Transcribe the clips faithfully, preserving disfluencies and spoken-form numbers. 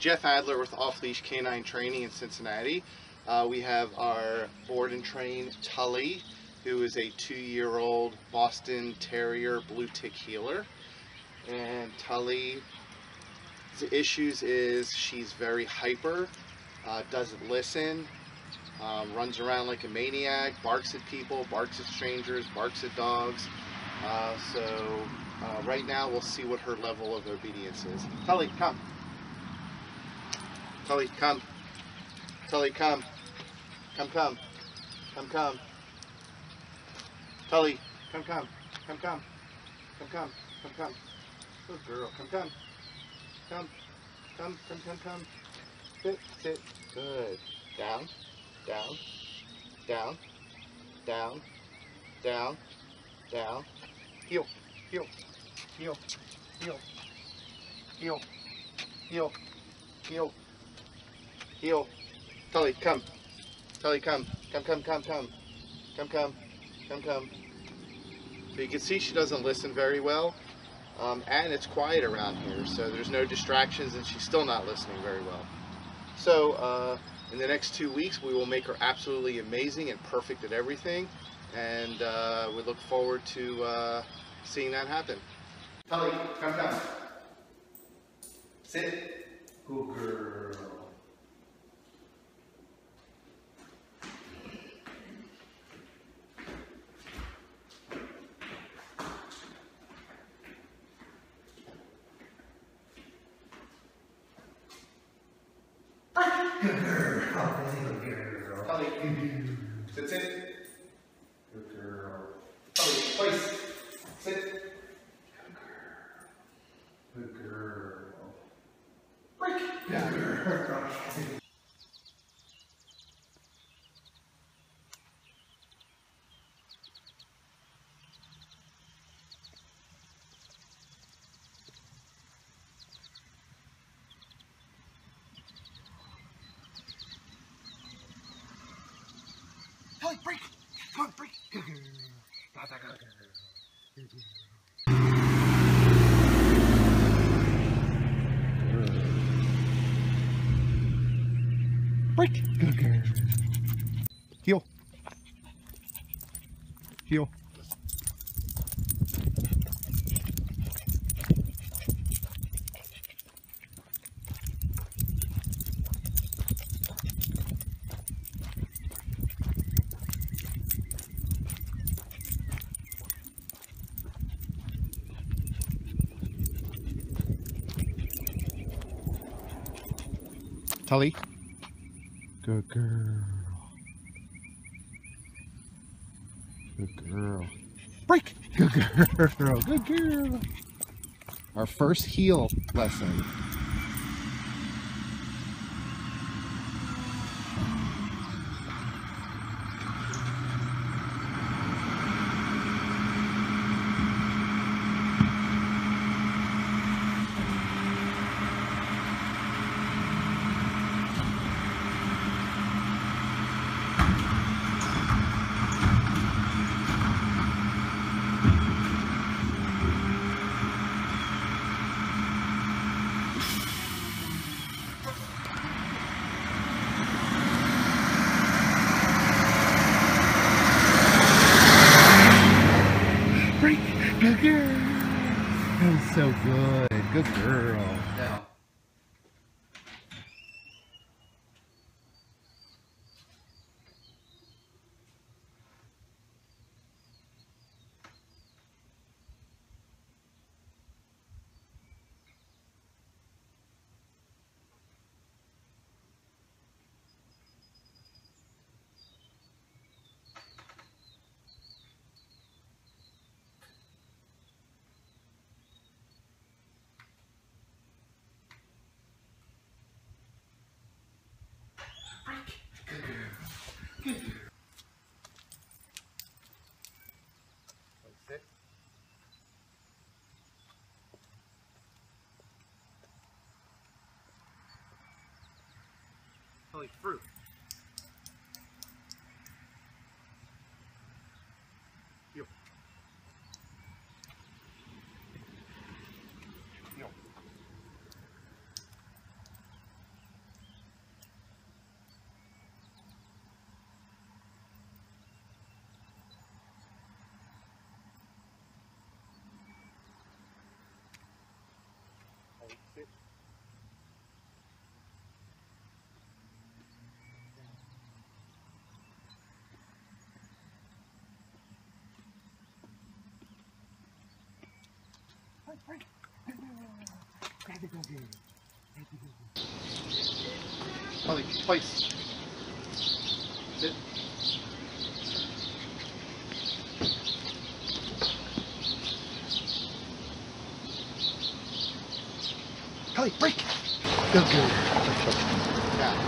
Jeff Adler with Off Leash Canine Training in Cincinnati. Uh, we have our board and train Tully, who is a two-year-old Boston Terrier Blue Tick Heeler. And Tully's issues is she's very hyper, uh, doesn't listen, um, runs around like a maniac, barks at people, barks at strangers, barks at dogs. Uh, so uh, right now we'll see what her level of obedience is. Tully, come. Tully, come. Tully, come. Come, come. Come, come. Tully, come, come. Come, come. Come, come. Come, come. Good girl. Come, come. Come. Come, come, come, come. Sit, sit. Good. Down. Down. Down. Down. Down. Down. Heel. Heel. Heel. Heel. Heel. Heel. Heel. Heel. Tully, come. Tully, come. Come, come, come, come. Come, come. Come, come. So you can see she doesn't listen very well. Um, and it's quiet around here, so there's no distractions, and she's still not listening very well. So uh, in the next two weeks, we will make her absolutely amazing and perfect at everything, and uh, we look forward to uh, seeing that happen. Tully, come, come. Sit. Good girl. Good girl. Good girl. Tully, sit, sit. Good girl. Tully, place. Sit. Good girl. Good girl. Break. Good girl. Tully, break! Come on, break! Break! Good girl. Heel. Heel. Tully. Good girl. Good girl. Break! Good girl. Good girl. Our first heel lesson. Good girl. That was so good. Good girl. Now. Good girl. Sit. Tully, fruit. Heel. Heel. Holly, place. Sit. Holly, break. Good girl. Yeah.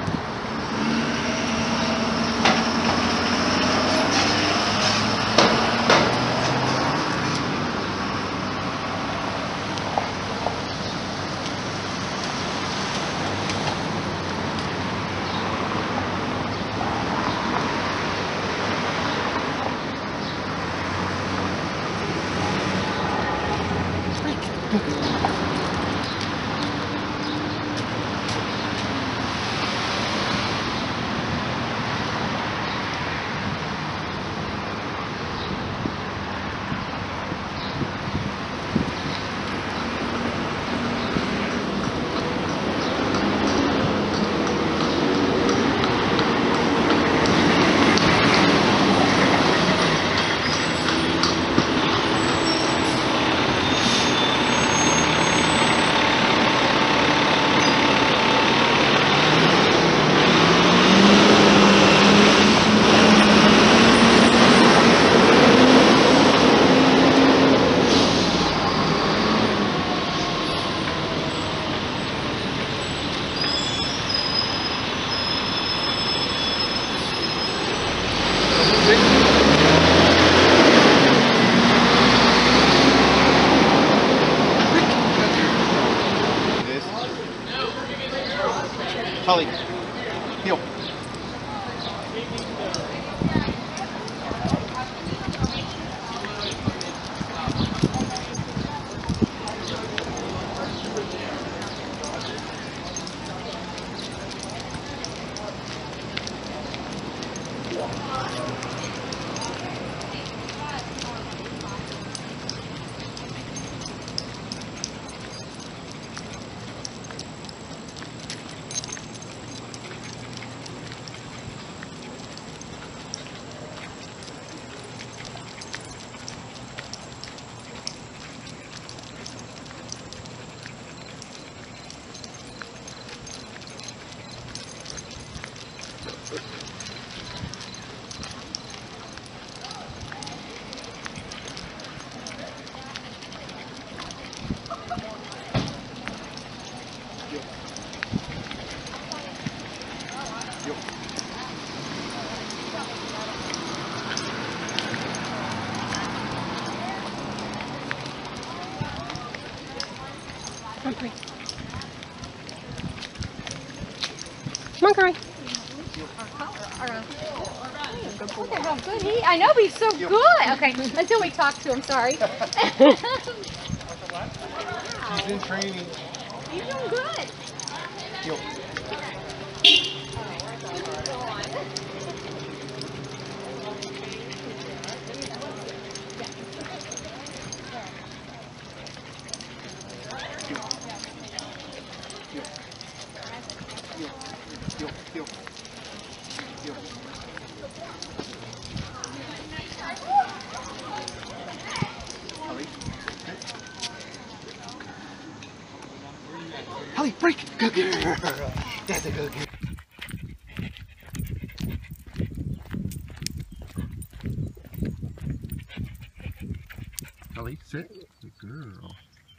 Holly, heel. Come on, Come on, Curry. Look at how good he. I know he's so good. Okay, until we talk to him. Sorry. He's in training. He's doing good. Heel. Heel, heel, heel. Holly, Holly, break! Good girl. That's a good girl. Holly, sit. Good girl.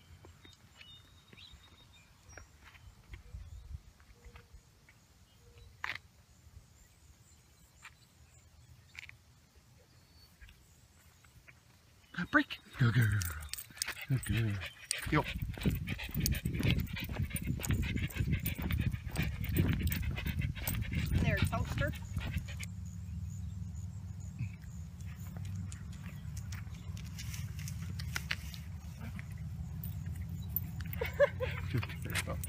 Break. Good girl. Good girl. Yo. There, toaster. Good girl.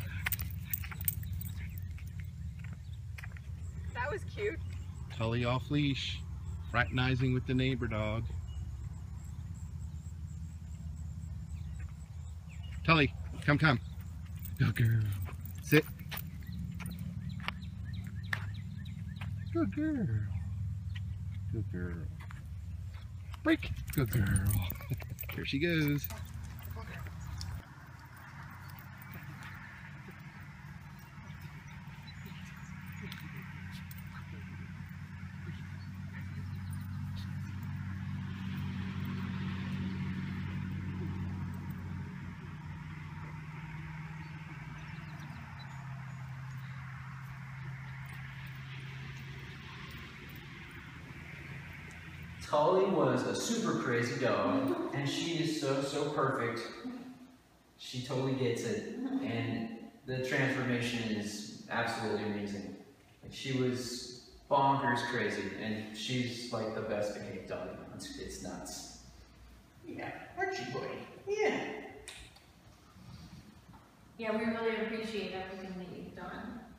That was cute. Tully off leash, fraternizing with the neighbor dog. Tully, come, come. Good girl. Sit. Good girl. Good girl. Break. Good girl. Here she goes. Tully was a super crazy dog, and she is so, so perfect. She totally gets it, and the transformation is absolutely amazing. Like, she was bonkers crazy, and she's like the best behaved dog. It's, it's nuts. Yeah, Archie boy. Yeah. Yeah, we really appreciate everything that you've done.